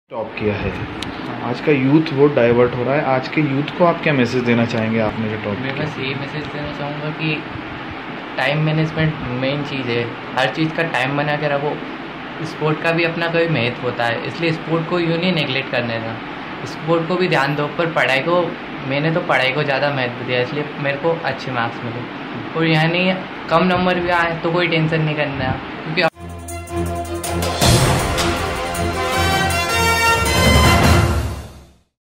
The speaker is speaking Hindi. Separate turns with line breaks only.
टॉप किया है। आज का यूथ बहुत डाइवर्ट हो रहा है। आज के यूथ को आप क्या मैसेज देना चाहेंगे? आपने जो टॉप
मैं बस ये मैसेज देना चाहूँगा कि टाइम मैनेजमेंट मेन चीज़ है। हर चीज़ का टाइम बना के रखो। स्पोर्ट का भी अपना कोई महत्व होता है, इसलिए स्पोर्ट को यूँ नहीं नेगलेक्ट करने का, स्पोर्ट को भी ध्यान दो। पर पढ़ाई को, मैंने तो पढ़ाई को ज़्यादा महत्व दिया, इसलिए मेरे को अच्छे मार्क्स मिले। और यहाँ नहीं कम नंबर भी आए तो कोई टेंशन नहीं करना, क्योंकि